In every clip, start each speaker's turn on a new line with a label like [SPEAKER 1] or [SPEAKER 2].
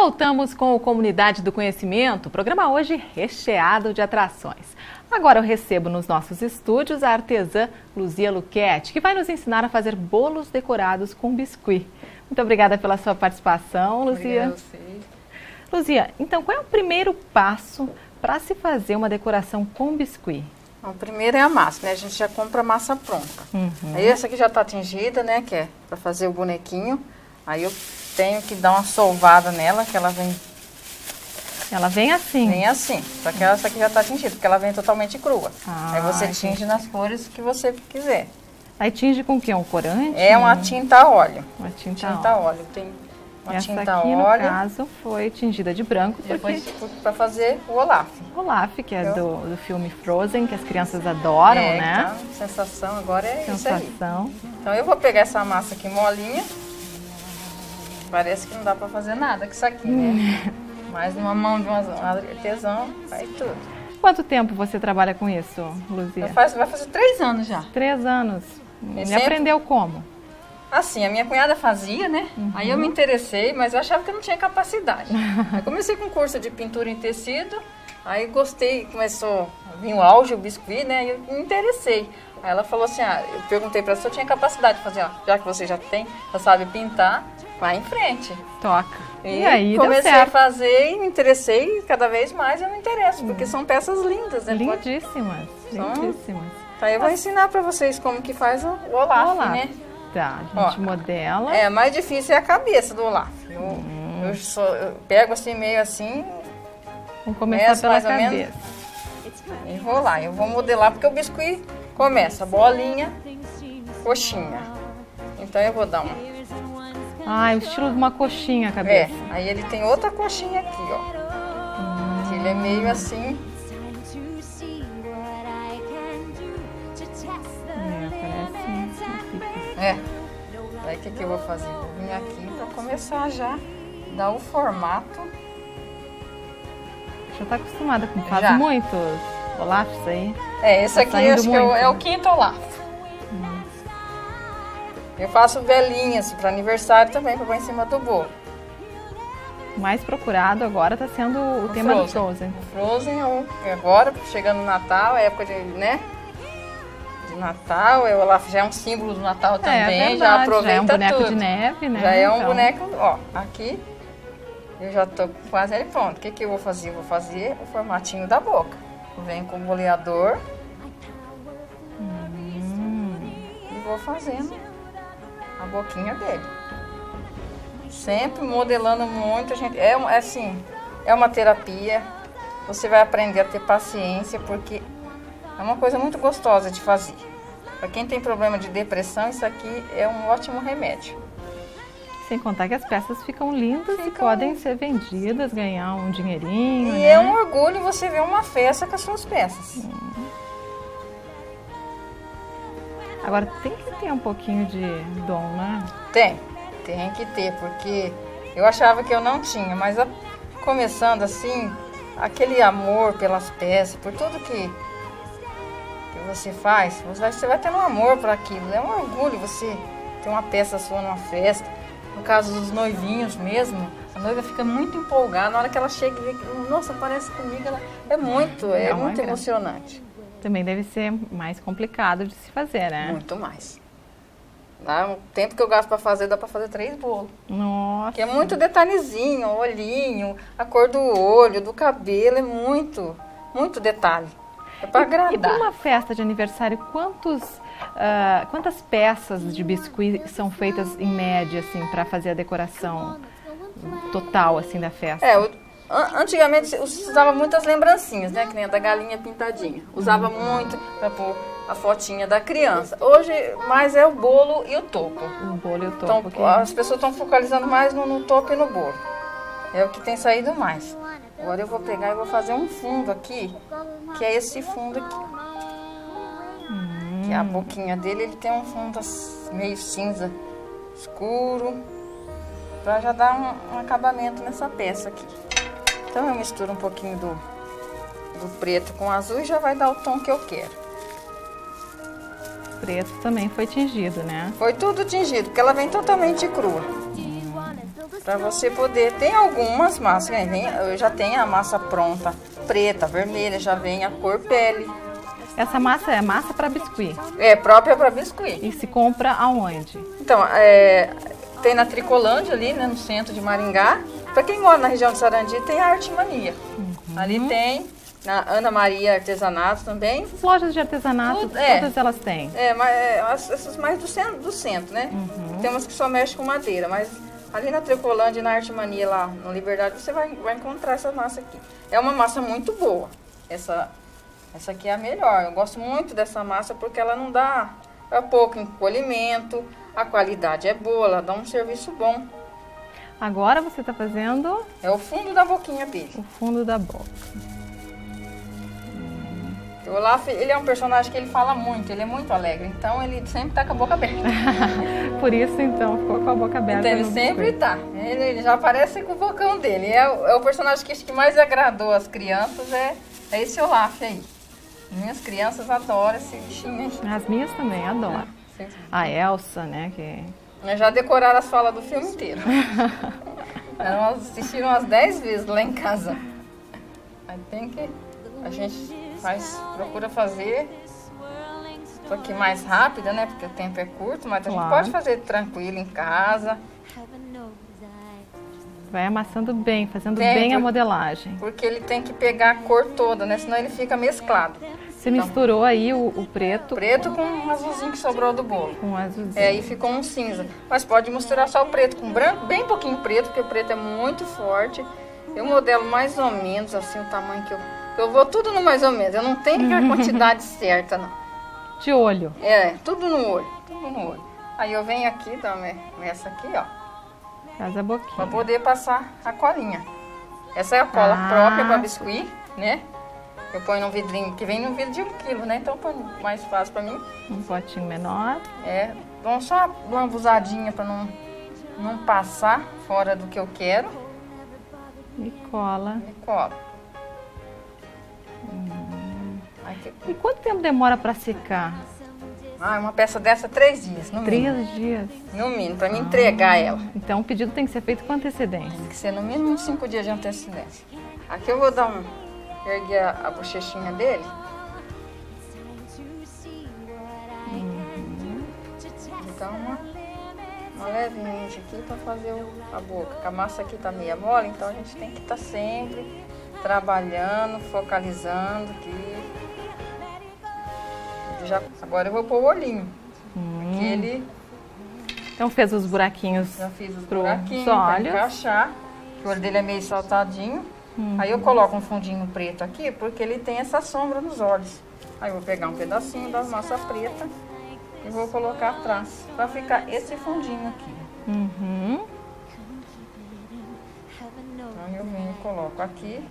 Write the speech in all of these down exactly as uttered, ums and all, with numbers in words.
[SPEAKER 1] voltamos com o Comunidade do Conhecimento, programa hoje recheado de atrações. Agora eu recebo nos nossos estúdios a artesã Luzia Luquete, que vai nos ensinar a fazer bolos decorados com biscuit. Muito obrigada pela sua participação, Luzia.
[SPEAKER 2] Obrigada a você.
[SPEAKER 1] Luzia, então qual é o primeiro passo para se fazer uma decoração com biscuit?
[SPEAKER 2] O primeiro é a massa, né? A gente já compra a massa pronta.
[SPEAKER 1] Uhum.
[SPEAKER 2] Aí essa aqui já está tingida, né? Que é para fazer o bonequinho. Aí eu tenho que dar uma solvada nela, que ela vem...
[SPEAKER 1] Ela vem assim?
[SPEAKER 2] Vem assim. Só que essa aqui já está tingida, porque ela vem totalmente crua.
[SPEAKER 1] Ah,
[SPEAKER 2] aí você
[SPEAKER 1] entendi.
[SPEAKER 2] tinge nas cores que você quiser.
[SPEAKER 1] Aí tinge com o quê? Um corante?
[SPEAKER 2] É uma tinta a óleo.
[SPEAKER 1] Uma tinta,
[SPEAKER 2] Tinta
[SPEAKER 1] a
[SPEAKER 2] a
[SPEAKER 1] óleo.
[SPEAKER 2] óleo. Tem uma
[SPEAKER 1] Essa
[SPEAKER 2] tinta a
[SPEAKER 1] aqui, no
[SPEAKER 2] óleo.
[SPEAKER 1] caso, foi tingida de branco, porque
[SPEAKER 2] Depois para fazer o Olaf.
[SPEAKER 1] Olaf, que é
[SPEAKER 2] Eu-
[SPEAKER 1] do, do filme Frozen, que as crianças adoram,
[SPEAKER 2] é,
[SPEAKER 1] né?
[SPEAKER 2] Então, sensação agora é isso aí.
[SPEAKER 1] Sensação.
[SPEAKER 2] Então eu vou pegar essa massa aqui molinha. Parece que não dá pra fazer nada com isso aqui, né? Mas numa mão de uma artesã faz tudo.
[SPEAKER 1] Quanto tempo você trabalha com isso, Luzia?
[SPEAKER 2] Eu faço, vai fazer três anos já.
[SPEAKER 1] Três anos. E
[SPEAKER 2] sempre-
[SPEAKER 1] aprendeu como?
[SPEAKER 2] Assim, a minha cunhada fazia, né? Aí eu me interessei, mas eu achava que eu não tinha capacidade. Aí comecei com um curso de pintura em tecido. Aí gostei, começou a vir o auge, o biscuit, né? E eu me interessei. Aí ela falou assim, ah, eu perguntei pra ela se eu tinha capacidade de fazer, ó, já que você já tem, já sabe pintar, vai em frente.
[SPEAKER 1] Toca. E,
[SPEAKER 2] E,
[SPEAKER 1] aí,
[SPEAKER 2] comecei
[SPEAKER 1] deu
[SPEAKER 2] a
[SPEAKER 1] certo.
[SPEAKER 2] fazer e me interessei, e cada vez mais eu me interesso, porque são peças lindas, né? Pode-
[SPEAKER 1] Lindíssimas.
[SPEAKER 2] São-
[SPEAKER 1] Lindíssimas.
[SPEAKER 2] Então eu vou ensinar pra vocês como que faz o, o Olaf,
[SPEAKER 1] Olaf.
[SPEAKER 2] né?
[SPEAKER 1] Tá, a gente
[SPEAKER 2] Ó,
[SPEAKER 1] modela.
[SPEAKER 2] É, mais difícil é a cabeça do Olaf. Eu, eu, só- eu pego assim, meio assim,
[SPEAKER 1] Vamos começar
[SPEAKER 2] Começa
[SPEAKER 1] pela
[SPEAKER 2] mais ou menos.
[SPEAKER 1] cabeça.
[SPEAKER 2] e vou lá. Eu vou modelar, porque o biscuit começa bolinha, coxinha. Então eu vou dar uma...
[SPEAKER 1] Ah, o estilo de uma coxinha a
[SPEAKER 2] É,
[SPEAKER 1] cabeça.
[SPEAKER 2] aí ele tem outra coxinha aqui, ó. Que ele é meio assim...
[SPEAKER 1] É, parece uma pipa.
[SPEAKER 2] É. Aí o que, que eu vou fazer? Vou vir aqui pra começar já dar o formato.
[SPEAKER 1] Já tá acostumada com faz
[SPEAKER 2] Já.
[SPEAKER 1] muitos Olafs aí?
[SPEAKER 2] É, esse
[SPEAKER 1] Tá
[SPEAKER 2] aqui
[SPEAKER 1] saindo
[SPEAKER 2] acho que é o,
[SPEAKER 1] muito.
[SPEAKER 2] é o quinto Olaf. Eu faço velinhas para aniversário também, para pôr em cima do bolo.
[SPEAKER 1] O mais procurado agora tá sendo o, tema do
[SPEAKER 2] Frozen.
[SPEAKER 1] Frozen.
[SPEAKER 2] Frozen, ou agora, chegando no Natal, é época de, né? De Natal, o Olaf já é um símbolo do Natal também,
[SPEAKER 1] é, verdade,
[SPEAKER 2] já aproveita
[SPEAKER 1] já é um boneco
[SPEAKER 2] tudo.
[SPEAKER 1] de neve, né?
[SPEAKER 2] Já é um
[SPEAKER 1] Então,
[SPEAKER 2] boneco, ó, aqui eu já tô quase ele pronto. O que que eu vou fazer? Eu vou fazer o formatinho da boca. Eu venho com o boleador e vou fazendo a boquinha dele. Sempre modelando muito, a gente, é, um- é assim, é uma terapia. Você vai aprender a ter paciência, porque é uma coisa muito gostosa de fazer. Para quem tem problema de depressão, isso aqui é um ótimo remédio.
[SPEAKER 1] Sem contar que as peças ficam lindas e
[SPEAKER 2] Ficam
[SPEAKER 1] podem ser vendidas, ganhar um dinheirinho,
[SPEAKER 2] E
[SPEAKER 1] né?
[SPEAKER 2] é um orgulho você ver uma festa com as suas peças.
[SPEAKER 1] Agora tem que ter um pouquinho de dom, né?
[SPEAKER 2] Tem, tem que ter, porque eu achava que eu não tinha, mas a- começando assim, aquele amor pelas peças, por tudo que, que você faz, você vai, você vai ter um amor por aquilo. É um orgulho você ter uma peça sua numa festa. No caso dos noivinhos mesmo, a noiva fica muito empolgada na hora que ela chega e vê que, nossa, parece comigo, ela é muito, é,
[SPEAKER 1] É uma
[SPEAKER 2] muito
[SPEAKER 1] graça.
[SPEAKER 2] emocionante.
[SPEAKER 1] Também deve ser mais complicado de se fazer, né?
[SPEAKER 2] Muito mais. Dá o tempo que eu gasto para fazer, dá para fazer três bolos.
[SPEAKER 1] Nossa.
[SPEAKER 2] Que é muito detalhezinho, o olhinho, a cor do olho, do cabelo, é muito, muito detalhe. É para
[SPEAKER 1] E para
[SPEAKER 2] agradar.
[SPEAKER 1] uma festa de aniversário, quantos, ah, quantas peças de biscuit são feitas em média, assim, para fazer a decoração total, assim, da festa?
[SPEAKER 2] É, o- an- antigamente se usava muitas lembrancinhas, né? Que nem a da galinha pintadinha. Usava muito para pôr a fotinha da criança. Hoje, mais é o bolo e o topo.
[SPEAKER 1] O bolo e o topo.
[SPEAKER 2] Então,
[SPEAKER 1] que-
[SPEAKER 2] as pessoas estão focalizando mais no, no topo e no bolo. É o que tem saído mais. Agora eu vou pegar e vou fazer um fundo aqui, que é esse fundo aqui. Que é a boquinha dele, ele tem um fundo ass- meio cinza escuro, para já dar um, um acabamento nessa peça aqui. Então eu misturo um pouquinho do, do preto com azul e já vai dar o tom que eu quero.
[SPEAKER 1] preto também foi tingido, né?
[SPEAKER 2] Foi tudo tingido, porque ela vem totalmente crua. Para você poder... Tem algumas massas, né? Vem, eu já tenho a massa pronta, preta, vermelha, já vem a cor pele.
[SPEAKER 1] Essa massa é massa para biscuit?
[SPEAKER 2] É, própria para biscuit.
[SPEAKER 1] E se compra aonde?
[SPEAKER 2] Então, é, tem na Tricolândia ali, né, no centro de Maringá. Para quem mora na região de Sarandi, tem a Artimania. Uhum. Ali tem... Na Ana Maria Artesanato também.
[SPEAKER 1] As lojas de artesanato, Tudo, é, todas elas têm?
[SPEAKER 2] É, mas é, essas mais do centro, do centro né?
[SPEAKER 1] Uhum.
[SPEAKER 2] Tem umas que só mexem com madeira, mas ali na Tricolândia e na Artimania, lá na Liberdade, você vai, vai encontrar essa massa aqui. É uma massa muito boa. Essa, essa aqui é a melhor. Eu gosto muito dessa massa porque ela não dá é pouco encolhimento, a qualidade é boa, ela dá um serviço bom.
[SPEAKER 1] Agora você está fazendo?
[SPEAKER 2] É o fundo da boquinha dele.
[SPEAKER 1] O fundo da boca.
[SPEAKER 2] O Olaf, ele é um personagem que ele fala muito, ele é muito alegre, então ele sempre tá com a boca aberta.
[SPEAKER 1] Por isso, então, ficou com a boca aberta.
[SPEAKER 2] Então, ele sempre biscoito. tá, ele, ele já aparece com o bocão dele. É, é o personagem que, que mais agradou as crianças, é, é esse Olaf aí. Minhas crianças adoram esse bichinho aí.
[SPEAKER 1] As minhas também adoram.
[SPEAKER 2] É,
[SPEAKER 1] a Elsa, né, que...
[SPEAKER 2] Já decoraram as falas do filme inteiro. Elas assistiram umas dez vezes lá em casa. Aí tem que... A gente... Mas procura fazer um pouquinho mais rápida, né? Porque o tempo é curto, mas claro. A gente pode fazer tranquilo em casa.
[SPEAKER 1] Vai amassando bem, fazendo
[SPEAKER 2] tem,
[SPEAKER 1] bem
[SPEAKER 2] por,
[SPEAKER 1] a modelagem.
[SPEAKER 2] Porque ele tem que pegar a cor toda, né? Senão ele fica mesclado.
[SPEAKER 1] Você então, misturou aí o, o preto...
[SPEAKER 2] Preto com um azulzinho que sobrou do bolo.
[SPEAKER 1] Com um azulzinho.
[SPEAKER 2] É, aí ficou um cinza. Mas pode misturar só o preto com branco, bem pouquinho preto, porque o preto é muito forte. Eu modelo mais ou menos assim o tamanho que eu... Eu vou tudo no mais ou menos, eu não tenho a quantidade certa, não.
[SPEAKER 1] De olho?
[SPEAKER 2] É, tudo no olho, tudo no olho. Aí eu venho aqui, dá essa aqui, ó.
[SPEAKER 1] Faz a boquinha.
[SPEAKER 2] Pra poder passar a colinha. Essa é a cola ah. própria para biscuit, né? Eu ponho num vidrinho, que vem num vidro de um quilo, né? Então põe mais fácil pra mim.
[SPEAKER 1] Um potinho menor.
[SPEAKER 2] É, dou só uma abusadinha pra não, não passar fora do que eu quero.
[SPEAKER 1] E cola.
[SPEAKER 2] E cola.
[SPEAKER 1] Hum. E quanto tempo demora para secar?
[SPEAKER 2] Ah, uma peça dessa, três dias, no
[SPEAKER 1] três
[SPEAKER 2] mínimo.
[SPEAKER 1] Três dias?
[SPEAKER 2] No mínimo, para me ah. entregar ela.
[SPEAKER 1] Então o pedido tem que ser feito com antecedência?
[SPEAKER 2] Tem que ser no mínimo uns cinco dias de antecedência. Aqui eu vou dar um... erguer a, a bochechinha dele. Uhum. Então uma, uma levemente aqui para fazer o, a boca. A massa aqui tá meia mole, então a gente tem que estar tá sempre... trabalhando, focalizando aqui. Já, agora eu vou pôr o olhinho. Hum. Porque ele...
[SPEAKER 1] Então fez os buraquinhos.
[SPEAKER 2] Já fiz os
[SPEAKER 1] pro
[SPEAKER 2] buraquinhos para encaixar. O olho dele é meio saltadinho. Hum. Aí eu coloco um fundinho preto aqui, porque ele tem essa sombra nos olhos. Aí eu vou pegar um pedacinho da massa preta e vou colocar atrás, para ficar esse fundinho aqui.
[SPEAKER 1] Uhum.
[SPEAKER 2] Então eu venho e coloco aqui.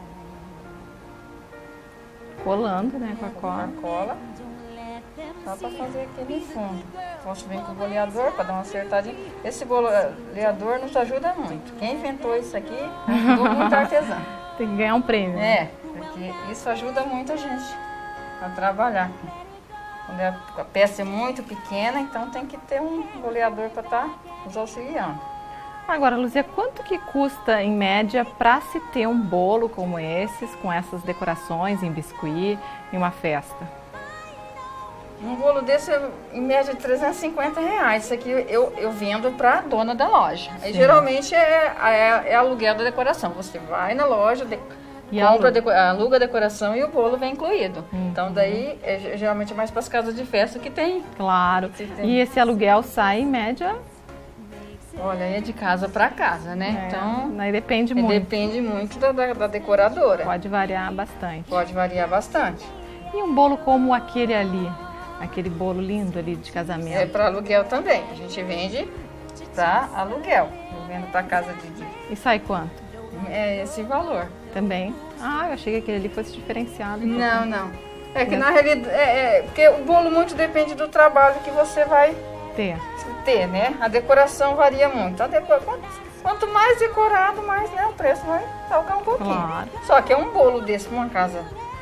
[SPEAKER 1] Colando, né, com a cola.
[SPEAKER 2] Com a cola. Só para fazer aquele fundo. Posso vir com o boleador para dar uma acertadinha. Esse boleador nos ajuda muito. Quem inventou isso aqui ajudou muito artesã.
[SPEAKER 1] Tem que ganhar um prêmio.
[SPEAKER 2] É, porque isso ajuda muito a gente a trabalhar. Quando a peça é muito pequena, então tem que ter um boleador para estar nos auxiliando.
[SPEAKER 1] Agora, Luzia, quanto que custa, em média, para se ter um bolo como esses, com essas decorações em biscuit, em uma festa?
[SPEAKER 2] Um bolo desse, em média, de trezentos e cinquenta reais. Isso aqui eu, eu vendo para a dona da loja. Aí, geralmente é, é, é aluguel da decoração. Você vai na loja, de, compra, aluga. aluga a decoração e o bolo vem incluído. Uhum. Então, daí, é, geralmente é mais para as casas de festa que tem.
[SPEAKER 1] Claro. Que tem. E esse aluguel sai, em média...
[SPEAKER 2] Olha, é de casa para casa, né?
[SPEAKER 1] É,
[SPEAKER 2] então,
[SPEAKER 1] aí depende muito.
[SPEAKER 2] Depende muito da, da, da decoradora.
[SPEAKER 1] Pode variar bastante.
[SPEAKER 2] Pode variar bastante.
[SPEAKER 1] E um bolo como aquele ali, aquele bolo lindo ali de casamento?
[SPEAKER 2] É para aluguel também. A gente vende para aluguel. Eu vendo para casa de, de...
[SPEAKER 1] E sai quanto?
[SPEAKER 2] É esse valor.
[SPEAKER 1] Também? Ah, eu achei que aquele ali fosse diferenciado.
[SPEAKER 2] Não, não. É que é. na realidade, é, é, porque o bolo muito depende do trabalho que você vai
[SPEAKER 1] ter.
[SPEAKER 2] ter, né? A decoração varia muito. A decor... Quanto mais decorado, mais, né, o preço vai salgar um pouquinho.
[SPEAKER 1] Claro.
[SPEAKER 2] Só que é um bolo desse para uma casa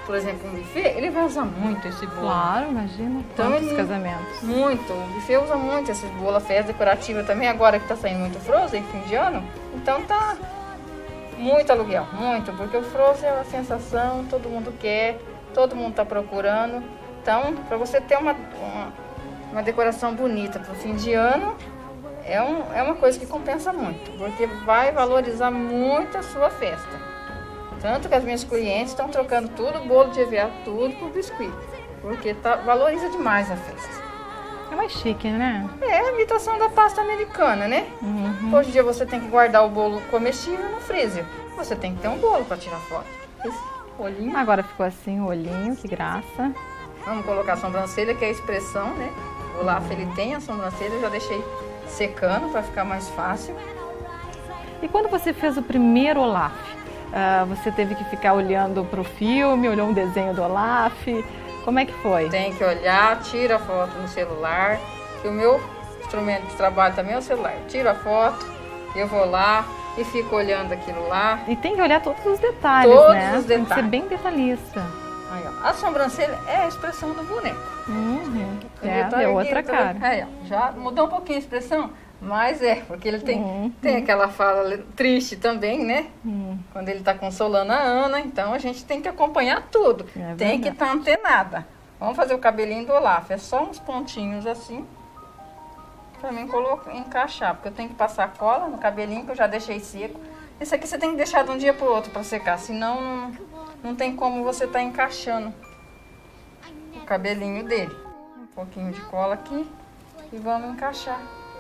[SPEAKER 2] por exemplo, um buffet, ele vai usar muito esse bolo.
[SPEAKER 1] Claro, imagina
[SPEAKER 2] Então,
[SPEAKER 1] quantos
[SPEAKER 2] ele-
[SPEAKER 1] casamentos.
[SPEAKER 2] Muito. O buffet usa muito esses bolos, a festa decorativa também, agora que tá saindo muito Frozen, fim de ano. Então tá muito aluguel, muito, porque o Frozen é uma sensação, todo mundo quer, todo mundo tá procurando. Então, para você ter uma, uma, uma decoração bonita pro fim de ano, é, um, é uma coisa que compensa muito, porque vai valorizar muito a sua festa. Tanto que as minhas clientes estão trocando tudo, bolo de E V A, tudo por biscuit. Porque tá, valoriza demais a festa.
[SPEAKER 1] É mais chique, né?
[SPEAKER 2] É a imitação da pasta americana, né?
[SPEAKER 1] Uhum.
[SPEAKER 2] Hoje em dia você tem que guardar o bolo comestível no freezer. Você tem que ter um bolo para tirar foto. Esse olhinho.
[SPEAKER 1] Agora ficou assim o olhinho, que graça.
[SPEAKER 2] Vamos colocar a sobrancelha, que é a expressão, né? O Olaf, ele tem a sobrancelha, eu já deixei secando para ficar mais fácil.
[SPEAKER 1] E quando você fez o primeiro Olaf, ah, você teve que ficar olhando para o filme, olhou um desenho do Olaf, como é que foi?
[SPEAKER 2] Tem que olhar, tira a foto no celular. E o meu instrumento de trabalho também é o celular. Tiro a foto, eu vou lá e fico olhando aquilo lá.
[SPEAKER 1] E tem que olhar todos os detalhes,
[SPEAKER 2] Todos
[SPEAKER 1] né?
[SPEAKER 2] os
[SPEAKER 1] Tem que ser
[SPEAKER 2] detalhes.
[SPEAKER 1] bem detalhista.
[SPEAKER 2] Aí, ó. A sobrancelha é a expressão do boneco.
[SPEAKER 1] Uhum.
[SPEAKER 2] Ele
[SPEAKER 1] É,
[SPEAKER 2] tá
[SPEAKER 1] deu
[SPEAKER 2] erguido,
[SPEAKER 1] outra
[SPEAKER 2] tá
[SPEAKER 1] cara.
[SPEAKER 2] vendo? Aí, ó, já mudou um pouquinho a expressão, mas é, porque ele tem,
[SPEAKER 1] Uhum.
[SPEAKER 2] tem aquela fala triste também, né?
[SPEAKER 1] Hum.
[SPEAKER 2] Quando ele tá consolando a Ana, então a gente tem que acompanhar tudo.
[SPEAKER 1] É
[SPEAKER 2] tem que
[SPEAKER 1] verdade.
[SPEAKER 2] estar antenada. Vamos fazer o cabelinho do Olaf. É só uns pontinhos assim, pra mim colocar, encaixar, porque eu tenho que passar cola no cabelinho que eu já deixei seco. Isso aqui você tem que deixar de um dia pro outro pra secar, senão não, não tem como você tá encaixando o cabelinho dele. Um pouquinho de cola aqui e vamos encaixar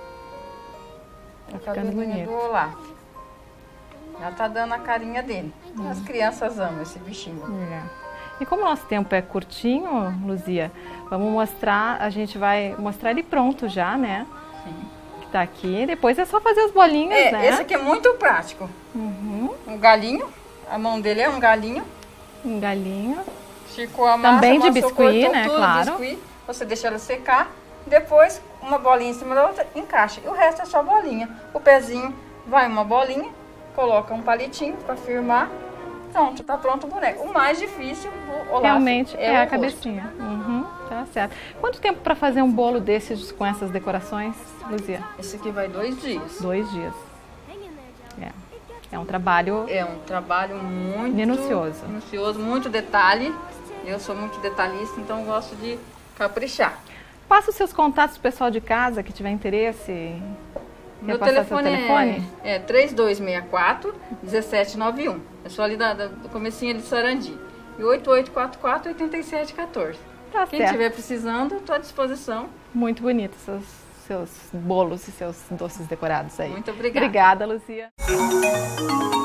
[SPEAKER 2] o
[SPEAKER 1] ficando
[SPEAKER 2] cabelinho
[SPEAKER 1] bonito.
[SPEAKER 2] do Olaf. Já tá dando a carinha dele. As crianças amam esse bichinho.
[SPEAKER 1] É. E como o nosso tempo é curtinho, Luzia, vamos mostrar, a gente vai mostrar ele pronto já, né?
[SPEAKER 2] Sim.
[SPEAKER 1] Que tá aqui. Depois é só fazer os bolinhos,
[SPEAKER 2] É,
[SPEAKER 1] né?
[SPEAKER 2] esse aqui é muito prático.
[SPEAKER 1] Uhum.
[SPEAKER 2] Um galinho, a mão dele é um galinho.
[SPEAKER 1] Um galinho.
[SPEAKER 2] Esticou a massa,
[SPEAKER 1] Também de
[SPEAKER 2] amassou,
[SPEAKER 1] biscuit,
[SPEAKER 2] cortou
[SPEAKER 1] né?
[SPEAKER 2] tudo,
[SPEAKER 1] Claro.
[SPEAKER 2] biscuit. Você deixa ela secar, depois uma bolinha em cima da outra, encaixa. E o resto é só bolinha. O pezinho vai uma bolinha, coloca um palitinho para firmar. Pronto, tá pronto o boneco. O mais difícil do Olaf
[SPEAKER 1] Realmente é,
[SPEAKER 2] é, o
[SPEAKER 1] a
[SPEAKER 2] rosto.
[SPEAKER 1] cabecinha. Uhum, tá certo. Quanto tempo para fazer um bolo desses com essas decorações, Luzia?
[SPEAKER 2] Esse aqui vai dois dias.
[SPEAKER 1] Dois dias. É, é um trabalho.
[SPEAKER 2] É um trabalho muito
[SPEAKER 1] Minucioso.
[SPEAKER 2] minucioso, muito detalhe. Eu sou muito detalhista, então eu gosto de caprichar.
[SPEAKER 1] Passa os seus contatos pro pessoal de casa que tiver interesse.
[SPEAKER 2] Meu
[SPEAKER 1] Quer passar seu
[SPEAKER 2] telefone,
[SPEAKER 1] telefone?
[SPEAKER 2] é, é três dois seis quatro, um sete nove um. É só ali da, da, do comecinho ali de Sarandi. E oito oito quatro quatro, oito sete um quatro.
[SPEAKER 1] Tá
[SPEAKER 2] Quem
[SPEAKER 1] certo.
[SPEAKER 2] estiver precisando, estou à disposição.
[SPEAKER 1] Muito bonito seus, seus bolos e seus doces decorados aí.
[SPEAKER 2] Muito obrigada.
[SPEAKER 1] Obrigada, Luzia.